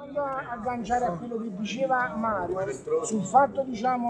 voglio agganciare a quello che diceva Mario sul fatto, diciamo,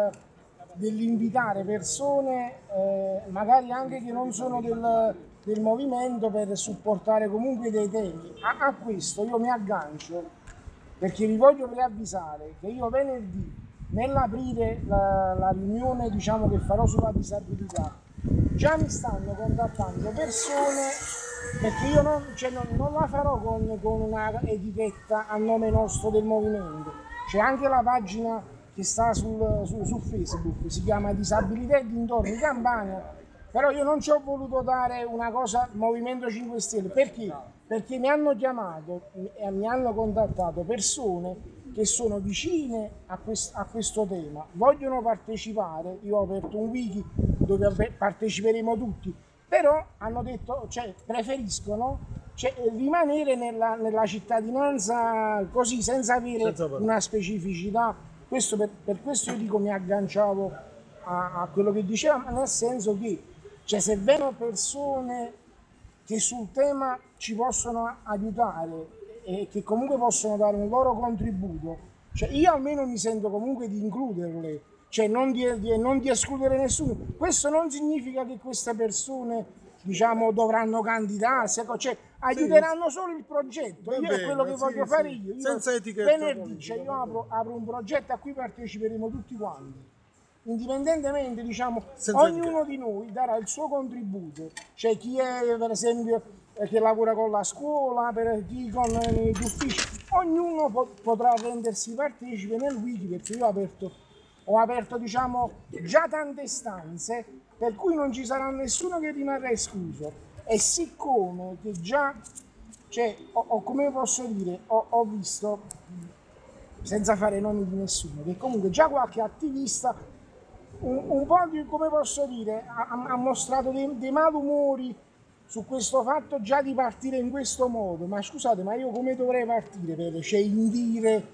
dell'invitare persone, magari anche che non sono del movimento, per supportare comunque dei temi. A questo io mi aggancio perché vi voglio preavvisare che io venerdì, nell'aprire la riunione, diciamo, che farò sulla disabilità, già mi stanno contattando persone, perché io non la farò con una etichetta a nome nostro del movimento. C'è anche la pagina che sta su Facebook, si chiama Disabilità e dintorni Campania, però io non ci ho voluto dare una cosa Movimento 5 Stelle. Perché? Perché mi hanno chiamato e mi hanno contattato persone che sono vicine a questo tema, vogliono partecipare. Io ho aperto un wiki dove parteciperemo tutti, però hanno detto, cioè, preferiscono rimanere nella cittadinanza così, senza avere una specificità. Questo, per questo io dico, mi agganciavo a quello che diceva, ma nel senso che, cioè, se vengono persone che sul tema ci possono aiutare e che comunque possono dare un loro contributo, cioè io almeno mi sento comunque di includerle, cioè non di escludere nessuno. Questo non significa che queste persone, diciamo, dovranno candidarsi, cioè aiuteranno solo il progetto. Io è quello che voglio fare io. Senza etichetta. Venerdì, cioè, io apro un progetto a cui parteciperemo tutti quanti. Indipendentemente, diciamo, ognuno di noi darà il suo contributo. C'è chi è, per esempio, che lavora con la scuola, per chi con gli uffici, ognuno potrà rendersi partecipe nel wiki, perché io ho aperto, diciamo, già tante stanze, per cui non ci sarà nessuno che rimarrà escluso. E siccome che già, cioè, come posso dire, ho visto, senza fare nomi di nessuno, che comunque già qualche attivista un po' di, come posso dire, ha mostrato dei malumori su questo fatto già di partire in questo modo. Ma scusate, ma io come dovrei partire? Cioè, indire,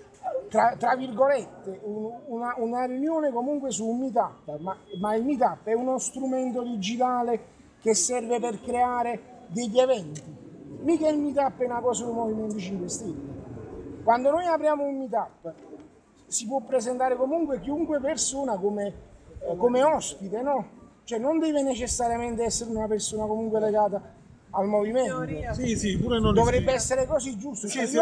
tra virgolette, una riunione comunque su un meetup, ma il meetup è uno strumento digitale che serve per creare degli eventi. Mica il meetup è una cosa del Movimento 5 Stelle. Quando noi apriamo un meetup si può presentare comunque chiunque persona come ospite, no? Cioè non deve necessariamente essere una persona comunque legata al movimento. Sì, pure non dovrebbe essere così, giusto? Cioè, io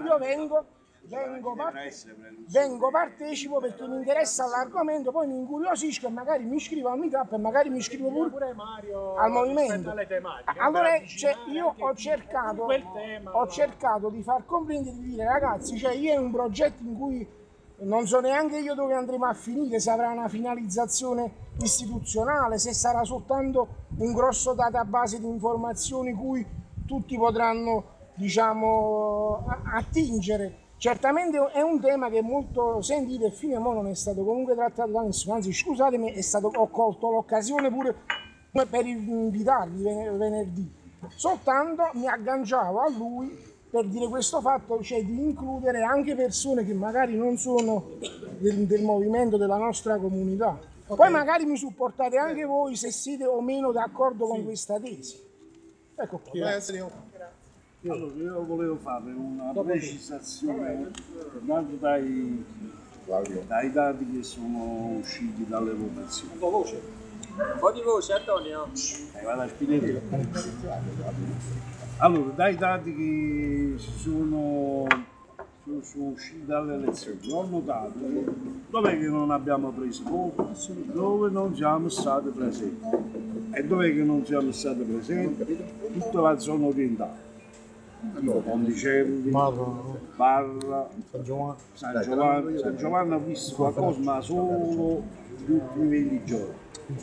vengo, partecipo perché mi interessa l'argomento, poi mi incuriosisco e magari mi iscrivo al meetup e magari mi iscrivo pure al movimento. Allora, cioè, io ho cercato di far comprendere, di dire, ragazzi, cioè, io è un progetto in cui non so neanche io dove andremo a finire, se avrà una finalizzazione istituzionale, se sarà soltanto un grosso database di informazioni cui tutti potranno, diciamo, attingere. Certamente è un tema che è molto sentito e fino a ora non è stato comunque trattato da nessuno, anzi, scusatemi, ho colto l'occasione pure per invitarvi venerdì. Soltanto mi agganciavo a lui per dire questo fatto, cioè di includere anche persone che magari non sono del movimento, della nostra comunità. Poi magari mi supportate anche voi se siete o meno d'accordo con questa tesi. Ecco qua. Allora, io volevo fare una precisazione dato dai dati che sono usciti dalle votazioni. Un po' di voce, Antonio. Vado a finire. Allora, dai dati che sono usciti dalle elezioni, ho notato che dov'è che non abbiamo preso voto? Dove non siamo stati presenti. E dov'è che non siamo stati presenti? Tutta la zona orientale. Ponticelli, Barra, San Giovanni ha visto qualcosa, ma solo gli ultimi 20 giorni.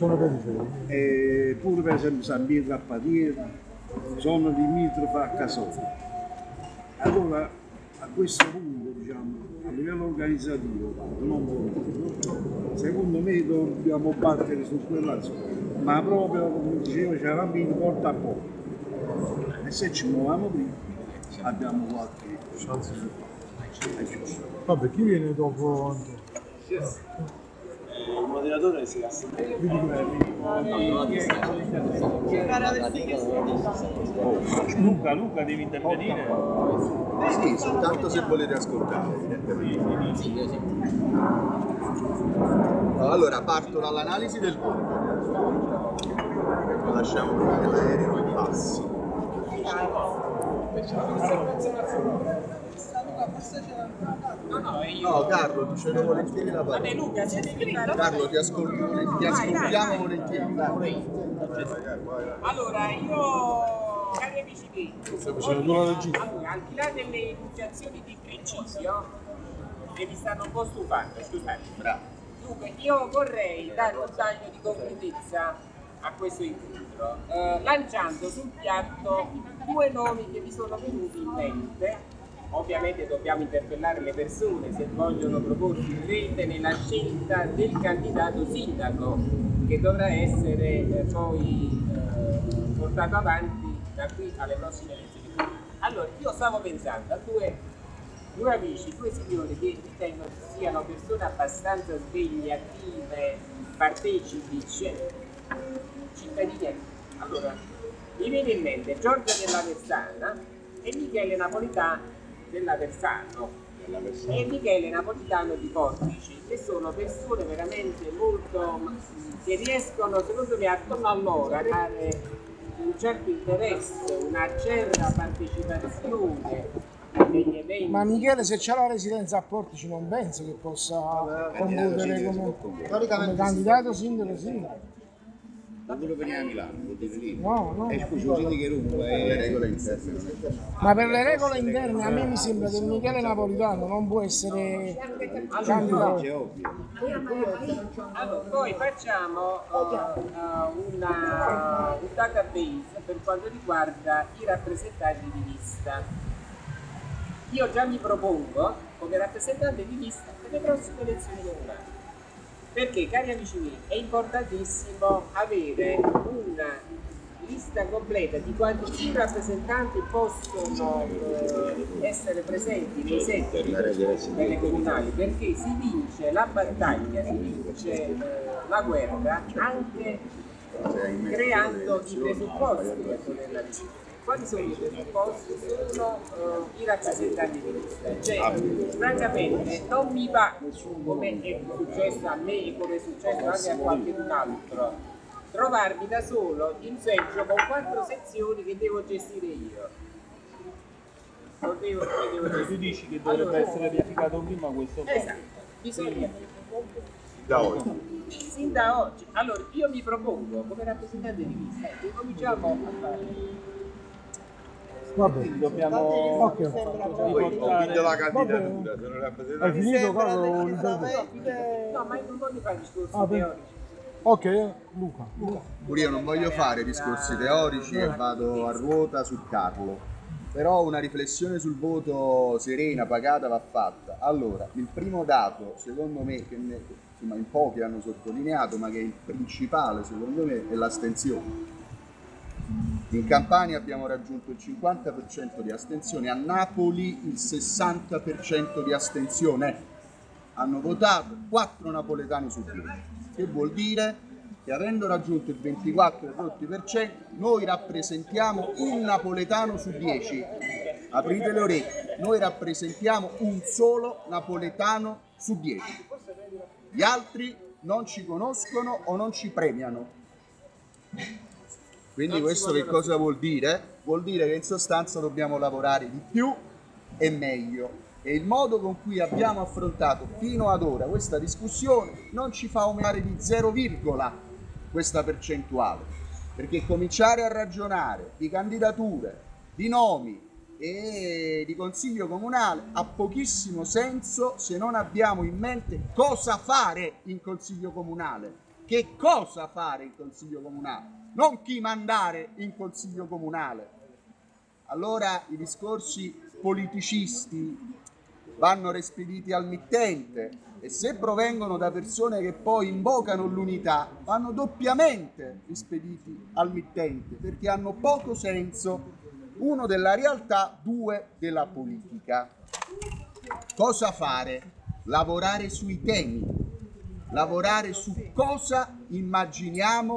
E pure per esempio San Pietro a Patiera, sono limitrofa a Casola. Allora, a questo punto, diciamo, a livello organizzativo, secondo me dobbiamo battere su quella zona, ma proprio come diceva Ciarambini, porta a porta. E se ci muoviamo prima, abbiamo qualche chance su questo. È giusto. Vabbè, chi viene dopo? Il moderatore si è Luca devi intervenire. Sì, soltanto se volete ascoltare, evidentemente. Allora, parto dall'analisi del voto. Lo lasciamo prima che l'aereo passi. No, Carlo, ti cedo volentieri la parola. Vabbè Luca, se devi fare... Carlo, ti ascoltiamo volentieri. Allora, io, cari amici miei, allora, al di là delle enunciazioni di principio, che mi stanno un po' stufando, scusate. Bravo. Dunque, io vorrei dare un taglio di concretezza a questo incontro, lanciando sul piatto due nomi che mi sono venuti in mente. Ovviamente dobbiamo interpellare le persone se vogliono proporsi in rete nella scelta del candidato sindaco che dovrà essere poi portato avanti da qui alle prossime elezioni. Allora, io stavo pensando a due amici, due signori che ritengo siano persone abbastanza sveglie, attive, partecipi, cittadini. Allora, mi viene in mente Giorgia della Versana e Michele Napolitano della Versano e Michele Napolitano di Portici, che sono persone veramente molto che riescono secondo me attorno a loro a dare un certo interesse, una certa partecipazione degli eventi. Ma Michele, se c'è la residenza a Portici, non penso che possa concorrere come candidato sindaco. Non volevo venire a Milano, vuol dire lì. No. Scusate che rompo, Le regole interne. Ma per le regole interne a me mi sembra che Michele Napolitano non può essere candidato. È ovvio. Allora, poi facciamo un database per quanto riguarda i rappresentanti di lista. Io già mi propongo come rappresentante di lista per le prossime elezioni comunali. Perché, cari amici miei, è importantissimo avere una lista completa di quanti rappresentanti possono essere presenti nei seggi delle comunali, perché si vince la battaglia, si vince la guerra anche creando i presupposti per poterla vincere. Quali sono i presupposti? Sono i rappresentanti di lista. Cioè, francamente, non mi va, come è successo a me e come è successo anche a qualcun altro, trovarmi da solo in seggio con 4 sezioni che devo gestire io. Lo devo gestire. Tu dici che dovrebbe essere verificato prima questo? Esatto, bisogna Da oggi. sin da oggi. Allora, io mi propongo come rappresentante di lista che cominciamo a fare. Vabbè, dobbiamo Convinto la candidatura, se non rappresenta. Hai finito, Carlo? No, ma io non voglio fare discorsi teorici. Ok, Luca. Pure io non voglio fare discorsi teorici e vado a ruota su Carlo, però una riflessione sul voto serena, pagata va fatta. Allora, il primo dato, secondo me, che insomma in pochi hanno sottolineato, ma che è il principale secondo me, è l'astensione. In Campania abbiamo raggiunto il 50% di astensione, a Napoli il 60% di astensione. Hanno votato 4 napoletani su 10, che vuol dire che avendo raggiunto il 24% noi rappresentiamo un napoletano su 10. Aprite le orecchie, noi rappresentiamo un solo napoletano su 10. Gli altri non ci conoscono o non ci premiano. Quindi questo che cosa vuol dire? Vuol dire che in sostanza dobbiamo lavorare di più e meglio. E il modo con cui abbiamo affrontato fino ad ora questa discussione non ci fa aumentare di 0, questa percentuale. Perché cominciare a ragionare di candidature, di nomi e di consiglio comunale ha pochissimo senso se non abbiamo in mente cosa fare in consiglio comunale. Che cosa fare in consiglio comunale? Non chi mandare in consiglio comunale. Allora i discorsi politicisti vanno rispediti al mittente e se provengono da persone che poi invocano l'unità vanno doppiamente rispediti al mittente perché hanno poco senso, 1 della realtà, 2 della politica. Cosa fare? Lavorare sui temi, lavorare su cosa immaginiamo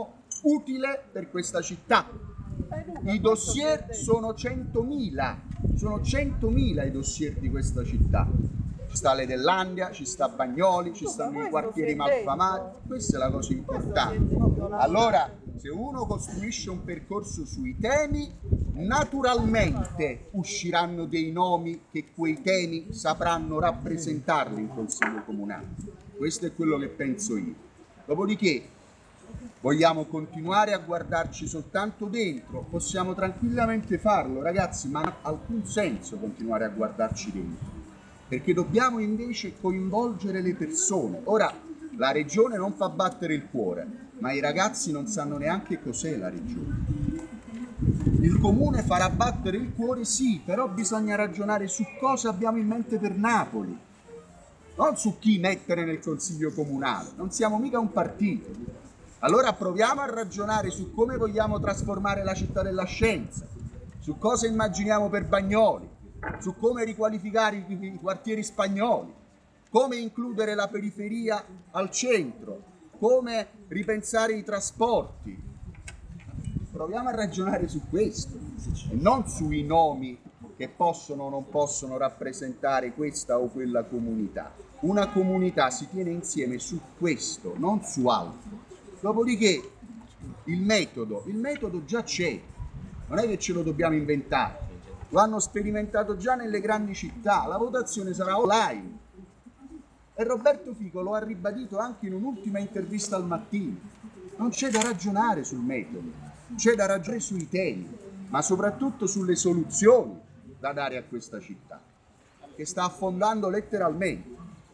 utile per questa città. I dossier sono 100.000, sono 100.000 i dossier di questa città. Ci sta l'Edellandia, ci sta Bagnoli, ci stanno i quartieri malfamati, questa è la cosa importante. Allora, se uno costruisce un percorso sui temi, naturalmente usciranno dei nomi che quei temi sapranno rappresentarli in Consiglio Comunale. Questo è quello che penso io. Dopodiché, vogliamo continuare a guardarci soltanto dentro? Possiamo tranquillamente farlo, ragazzi, ma non ha alcun senso continuare a guardarci dentro, perché dobbiamo invece coinvolgere le persone. Ora, la regione non fa battere il cuore, ma i ragazzi non sanno neanche cos'è la regione. Il comune farà battere il cuore, sì, però bisogna ragionare su cosa abbiamo in mente per Napoli, non su chi mettere nel Consiglio Comunale. Non siamo mica un partito. Allora proviamo a ragionare su come vogliamo trasformare la città della scienza, su cosa immaginiamo per Bagnoli, su come riqualificare i quartieri spagnoli, come includere la periferia al centro, come ripensare i trasporti. Proviamo a ragionare su questo e non sui nomi che possono o non possono rappresentare questa o quella comunità. Una comunità si tiene insieme su questo, non su altro. Dopodiché il metodo già c'è, non è che ce lo dobbiamo inventare, lo hanno sperimentato già nelle grandi città, la votazione sarà online e Roberto Fico lo ha ribadito anche in un'ultima intervista al Mattino. Non c'è da ragionare sul metodo, c'è da ragionare sui temi, ma soprattutto sulle soluzioni da dare a questa città, che sta affondando letteralmente,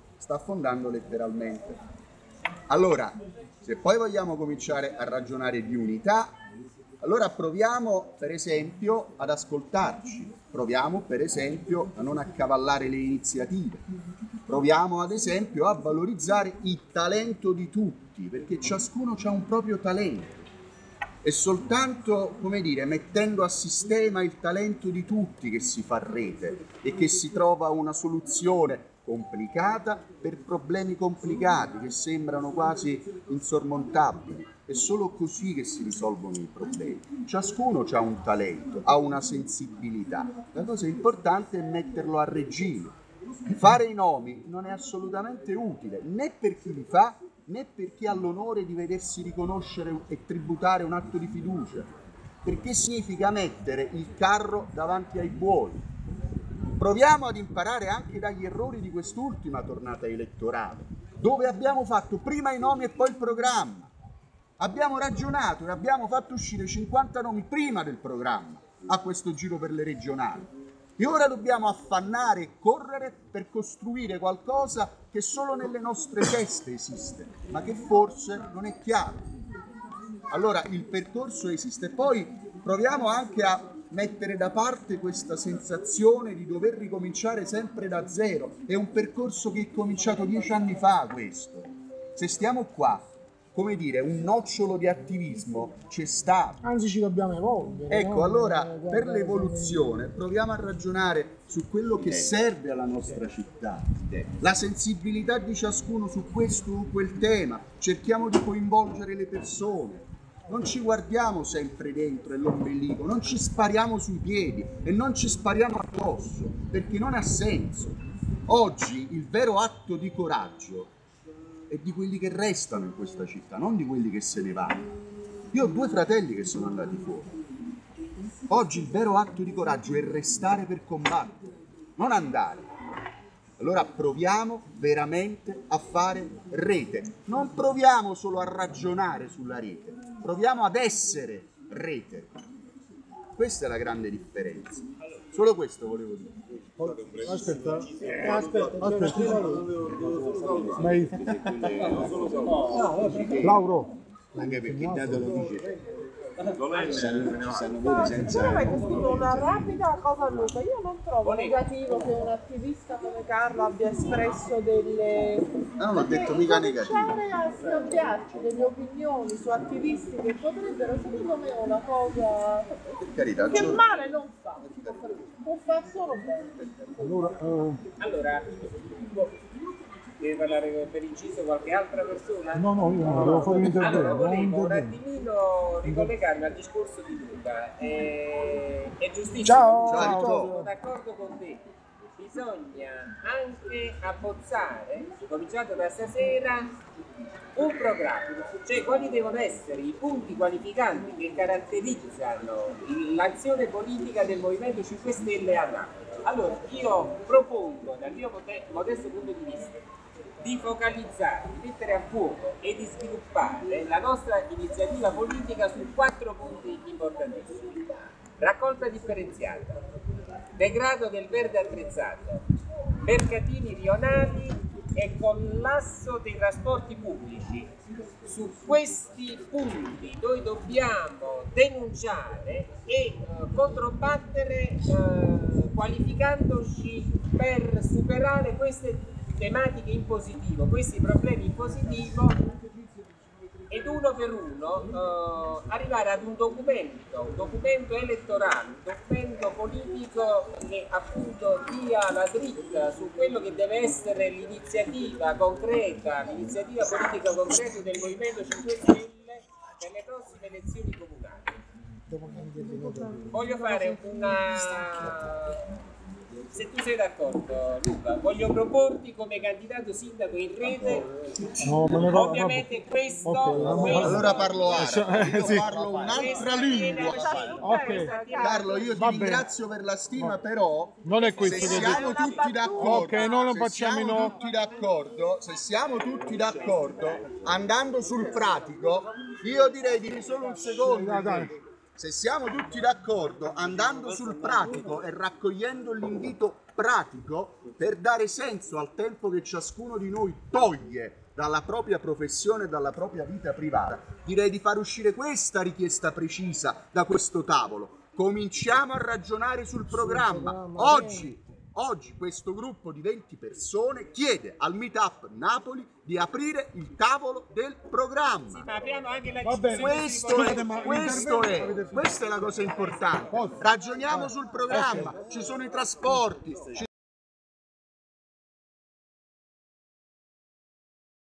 Allora, se poi vogliamo cominciare a ragionare di unità, allora proviamo per esempio ad ascoltarci, proviamo per esempio a non accavallare le iniziative, proviamo ad esempio a valorizzare il talento di tutti, perché ciascuno ha un proprio talento. È soltanto, come dire, mettendo a sistema il talento di tutti che si fa rete e che si trova una soluzione complicata per problemi complicati che sembrano quasi insormontabili. È solo così che si risolvono i problemi. Ciascuno ha un talento, ha una sensibilità. La cosa importante è metterlo a regime. Fare i nomi non è assolutamente utile né per chi li fa né per chi ha l'onore di vedersi riconoscere e tributare un atto di fiducia, perché significa mettere il carro davanti ai buoi. Proviamo ad imparare anche dagli errori di quest'ultima tornata elettorale, dove abbiamo fatto prima i nomi e poi il programma. Abbiamo ragionato e abbiamo fatto uscire 50 nomi prima del programma a questo giro per le regionali. E ora dobbiamo affannare e correre per costruire qualcosa che solo nelle nostre teste esiste, ma che forse non è chiaro. Allora il percorso esiste. Poi proviamo anche a mettere da parte questa sensazione di dover ricominciare sempre da zero. È un percorso che è cominciato 10 anni fa questo. Se stiamo qua, come dire, un nocciolo di attivismo c'è stato. Anzi, ci dobbiamo evolvere. Ecco, no? allora, per l'evoluzione proviamo a ragionare su quello che serve alla nostra città, la sensibilità di ciascuno su questo o quel tema, cerchiamo di coinvolgere le persone, non ci guardiamo sempre dentro e l'ombelico, non ci spariamo sui piedi e non ci spariamo addosso, perché non ha senso. Oggi il vero atto di coraggio è di quelli che restano in questa città, non di quelli che se ne vanno. Io ho 2 fratelli che sono andati fuori. Oggi il vero atto di coraggio è restare per combattere, non andare. Allora proviamo veramente a fare rete. Non proviamo solo a ragionare sulla rete, proviamo ad essere rete. Questa è la grande differenza. Solo questo volevo dire. Aspetta. Lauro. Anche perché dato lo dice, ci sanno No, senza... però avete scritto una rapida cosa a Luca. Io non trovo negativo che un attivista come Carlo abbia espresso delle... Non ho detto mica negativo. Cominciare a scambiarci delle opinioni su attivisti che potrebbero, secondo me, una cosa Per carità, che male non fa, può far solo bene. Allora, Allora, Deve parlare per inciso qualche altra persona? No, no, io no, devo fare un intervento. Allora, volevo un intervento. attimino ricollegarmi al discorso di Luca. È giustissimo. Ciao, Ciao, Sono Antonio. d'accordo con te. Bisogna anche abbozzare, cominciato da stasera, un programma, cioè quali devono essere i punti qualificanti che caratterizzano l'azione politica del Movimento 5 Stelle a Napoli. Allora, io propongo, dal mio modesto punto di vista, di focalizzare, di mettere a fuoco e di sviluppare la nostra iniziativa politica su 4 punti importantissimi. Raccolta differenziata, degrado del verde attrezzato, mercatini rionali e collasso dei trasporti pubblici. Su questi punti noi dobbiamo denunciare e controbattere qualificandoci per superare queste tematiche in positivo, questi problemi in positivo, ed uno per uno arrivare ad un documento elettorale, un documento politico che appunto dia la dritta su quello che deve essere l'iniziativa concreta, l'iniziativa politica concreta del Movimento 5 Stelle per le prossime elezioni comunali. Voglio fare se tu sei d'accordo, Luca, voglio proporti come candidato sindaco in rete. No, Ovviamente questo, Allora parlo arabo, io sì. parlo un'altra lingua. Ok. Carlo, io ti Va bene. ringrazio per la stima, però Non è se questo che siamo tutti d'accordo, Ok, no, non facciamo i no. se siamo tutti d'accordo, andando sul pratico, io direi di solo un secondo. Dai. Se siamo tutti d'accordo, andando sul pratico e raccogliendo l'invito pratico per dare senso al tempo che ciascuno di noi toglie dalla propria professione e dalla propria vita privata, direi di far uscire questa richiesta precisa da questo tavolo. Cominciamo a ragionare sul programma. Oggi questo gruppo di 20 persone chiede al Meetup Napoli di aprire il tavolo del programma. Ma apriamo anche la Va bene. discussione. Questa è la cosa importante. Ragioniamo sul programma, ci sono i trasporti,